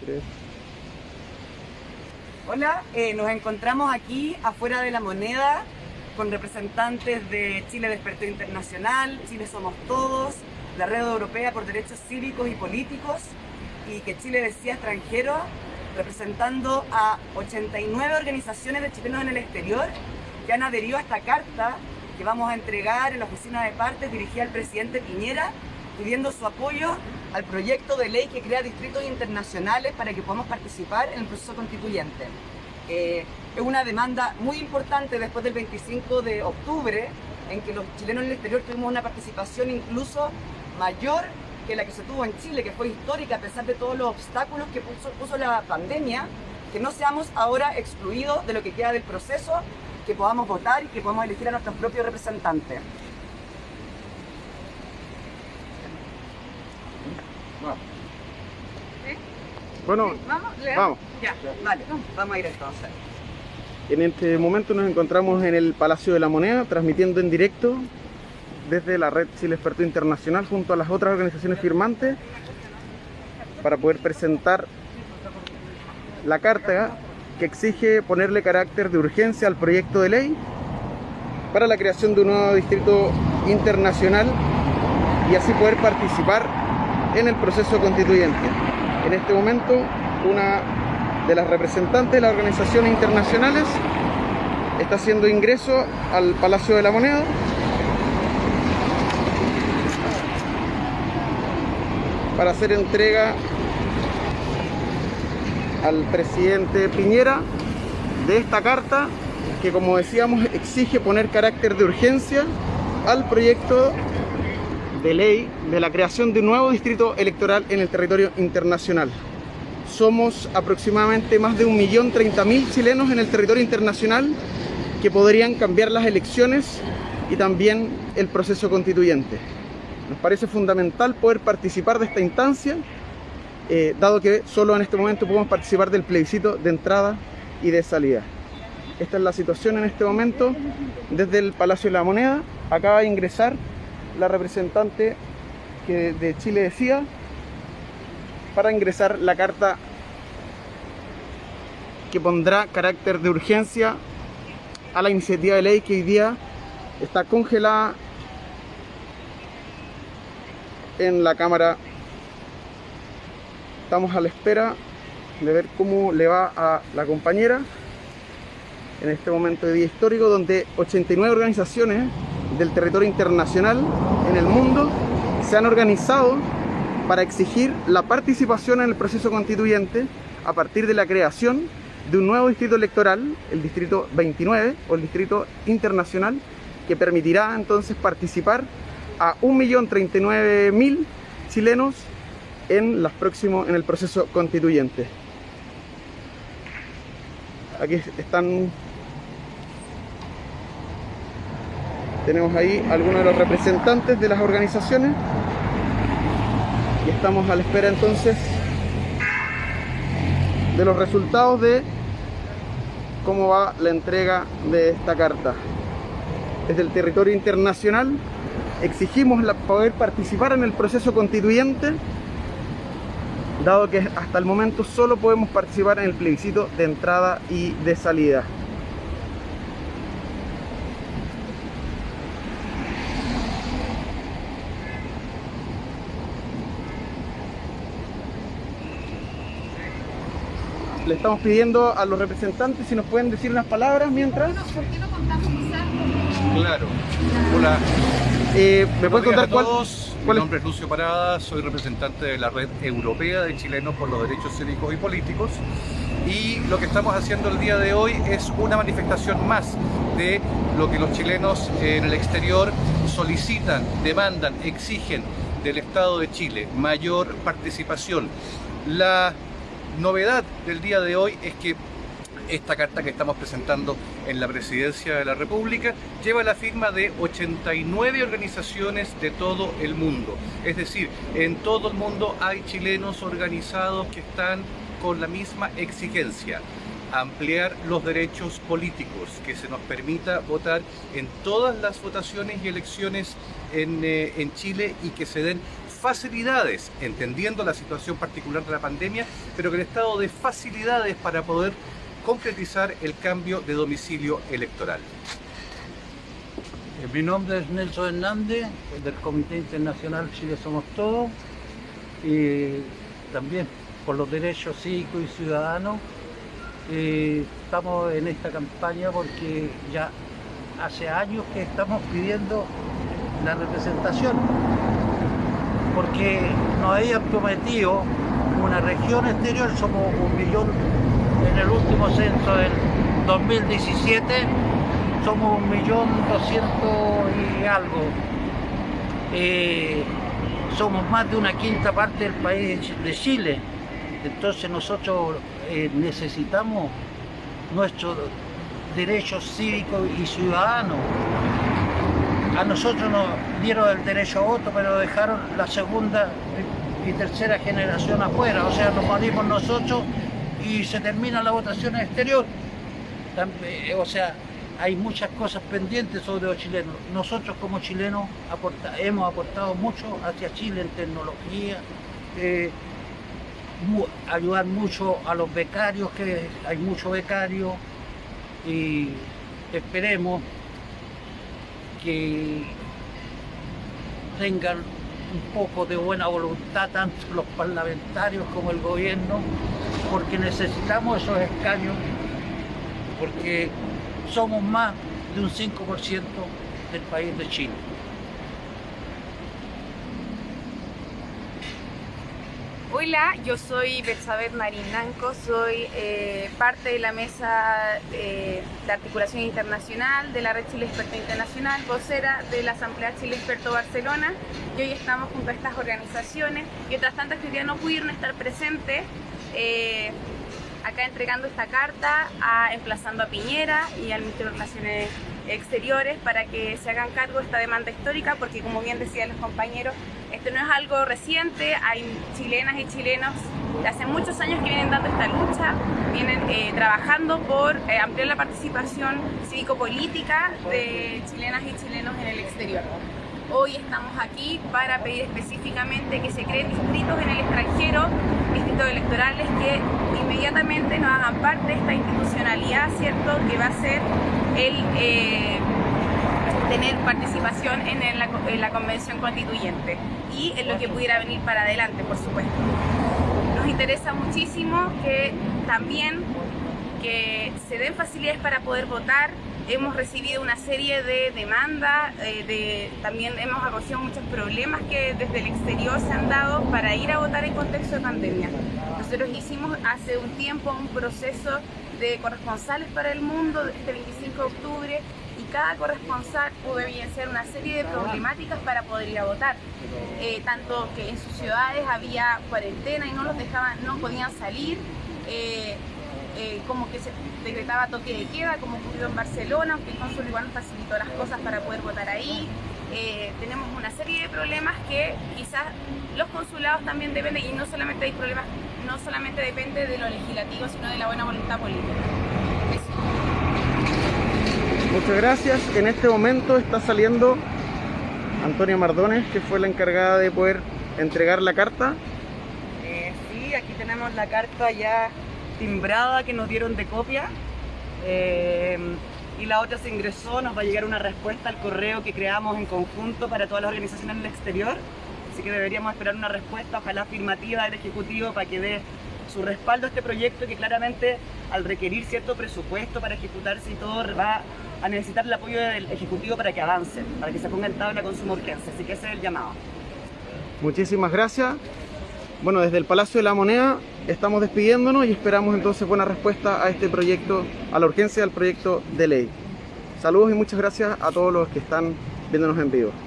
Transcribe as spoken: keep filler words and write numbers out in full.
tres. Hola, eh, nos encontramos aquí afuera de La Moneda con representantes de Chile Despertó Internacional, Chile Somos Todos, la Red Europea por Derechos Cívicos y Políticos y que Chile Decía Extranjero, representando a ochenta y nueve organizaciones de chilenos en el exterior que han adherido a esta carta que vamos a entregar en la oficina de partes dirigida al presidente Piñera, pidiendo su apoyo al proyecto de ley que crea distritos internacionales para que podamos participar en el proceso constituyente. Eh, es una demanda muy importante después del veinticinco de octubre, en que los chilenos en el exterior tuvimos una participación incluso mayor que la que se tuvo en Chile, que fue histórica a pesar de todos los obstáculos que puso, puso la pandemia, que no seamos ahora excluidos de lo que queda del proceso, que podamos votar y que podamos elegir a nuestros propios representantes. ¿Sí? Bueno, ¿Sí? ¿Vamos? vamos. Ya, vale, vamos a ir entonces. En este momento nos encontramos en el Palacio de la Moneda, transmitiendo en directo desde la red Chile Despertó Internacional junto a las otras organizaciones firmantes para poder presentar la carta que exige ponerle carácter de urgencia al proyecto de ley para la creación de un nuevo distrito internacional y así poder participar en el proceso constituyente. En este momento, una de las representantes de las organizaciones internacionales está haciendo ingreso al Palacio de la Moneda para hacer entrega al presidente Piñera de esta carta que, como decíamos, exige poner carácter de urgencia al proyecto de ley de la creación de un nuevo distrito electoral en el territorio internacional. Somos aproximadamente más de un millón treinta mil chilenos en el territorio internacional que podrían cambiar las elecciones y también el proceso constituyente. Nos parece fundamental poder participar de esta instancia, eh, dado que solo en este momento podemos participar del plebiscito de entrada y de salida. Esta es la situación en este momento desde el Palacio de la Moneda. Acaba de ingresar la representante que de Chile Decía para ingresar la carta que pondrá carácter de urgencia a la iniciativa de ley que hoy día está congelada en la Cámara. Estamos a la espera de ver cómo le va a la compañera en este momento de día histórico, donde ochenta y nueve organizaciones del territorio internacional en el mundo se han organizado para exigir la participación en el proceso constituyente a partir de la creación de un nuevo distrito electoral, el distrito veintinueve o el distrito internacional, que permitirá entonces participar a un millón treinta y nueve mil chilenos en, los próximos, en el proceso constituyente. Aquí están, tenemos ahí algunos de los representantes de las organizaciones y estamos a la espera entonces de los resultados de cómo va la entrega de esta carta. Desde el territorio internacional exigimos la, poder participar en el proceso constituyente, dado que hasta el momento solo podemos participar en el plebiscito de entrada y de salida. Le estamos pidiendo a los representantes si nos pueden decir unas palabras mientras. ¿Por qué no contamos quizás? Claro. Hola. Eh, ¿Me pueden contar a cuál? todos. Mi ¿Cuál es? nombre es Lucio Parada, soy representante de la Red Europea de Chilenos por los Derechos Cívicos y Políticos. Y lo que estamos haciendo el día de hoy es una manifestación más de lo que los chilenos en el exterior solicitan, demandan, exigen del Estado de Chile: mayor participación. La novedad del día de hoy es que esta carta que estamos presentando en la Presidencia de la República lleva la firma de ochenta y nueve organizaciones de todo el mundo. Es decir, en todo el mundo hay chilenos organizados que están con la misma exigencia: ampliar los derechos políticos, que se nos permita votar en todas las votaciones y elecciones en, eh, en Chile y que se den facilidades, entendiendo la situación particular de la pandemia, pero con el estado de facilidades para poder concretizar el cambio de domicilio electoral. Mi nombre es Nelson Hernández, del Comité Internacional Chile Somos Todos, y también por los derechos cívicos y ciudadanos. Y estamos en esta campaña porque ya hace años que estamos pidiendo la representación, porque nos habían prometido una región exterior. Somos un millón en el último censo del dos mil diecisiete, somos un millón doscientos y algo. Eh, somos más de una quinta parte del país de Chile, entonces nosotros eh, necesitamos nuestros derechos cívicos y ciudadanos. A nosotros nos dieron el derecho a voto, pero dejaron la segunda y tercera generación afuera, o sea, nos morimos nosotros y se termina la votación exterior. O sea, hay muchas cosas pendientes sobre los chilenos. Nosotros como chilenos aporta, hemos aportado mucho hacia Chile en tecnología, eh, mu ayudar mucho a los becarios, que hay muchos becarios, y esperemos que tengan un poco de buena voluntad tanto los parlamentarios como el gobierno, porque necesitamos esos escaños, porque somos más de un cinco por ciento del país de Chile. Hola, yo soy Betsabeth Marinanco, soy eh, parte de la mesa eh, de articulación internacional de la Red Chile Experto Internacional, vocera de la Asamblea Chile Experto Barcelona, y hoy estamos junto a estas organizaciones y otras tantas que hoy día no pudieron estar presentes, eh, acá entregando esta carta, a, emplazando a Piñera y al Ministerio de Relaciones Exteriores para que se hagan cargo de esta demanda histórica, porque como bien decían los compañeros, esto no es algo reciente, hay chilenas y chilenos de hace muchos años que vienen dando esta lucha, vienen eh, trabajando por eh, ampliar la participación cívico-política de chilenas y chilenos en el exterior. Hoy estamos aquí para pedir específicamente que se creen distritos en el extranjero, distritos electorales que inmediatamente nos hagan parte de esta institucionalidad, ¿cierto?, que va a ser el eh, tener participación en la, en la Convención Constituyente y en lo que pudiera venir para adelante, por supuesto. Nos interesa muchísimo que también que se den facilidades para poder votar. Hemos recibido una serie de demandas, eh, de, también hemos acogido muchos problemas que desde el exterior se han dado para ir a votar en contexto de pandemia. Nosotros hicimos hace un tiempo un proceso de corresponsales para el mundo este veinticinco de octubre y cada corresponsal pudo evidenciar una serie de problemáticas para poder ir a votar. Eh, tanto que en sus ciudades había cuarentena y no los dejaban, no podían salir. Eh, Eh, como que se decretaba toque de queda, como ocurrió en Barcelona, aunque el cónsul igual nos facilitó las cosas para poder votar ahí. Eh, tenemos una serie de problemas que quizás los consulados también dependen, y no solamente hay problemas, no solamente depende de lo legislativo, sino de la buena voluntad política. Eso. Muchas gracias. En este momento está saliendo Antonia Mardones, que fue la encargada de poder entregar la carta. Eh, sí, aquí tenemos la carta ya timbrada que nos dieron de copia, eh, y la otra se ingresó. Nos va a llegar una respuesta al correo que creamos en conjunto para todas las organizaciones en el exterior, así que deberíamos esperar una respuesta, ojalá afirmativa, del Ejecutivo para que dé su respaldo a este proyecto, que claramente al requerir cierto presupuesto para ejecutarse y todo va a necesitar el apoyo del Ejecutivo para que avance, para que se ponga en tabla con suma urgencia, así que ese es el llamado. Muchísimas gracias. Bueno, desde el Palacio de la Moneda estamos despidiéndonos y esperamos entonces buena respuesta a este proyecto, a la urgencia del proyecto de ley. Saludos y muchas gracias a todos los que están viéndonos en vivo.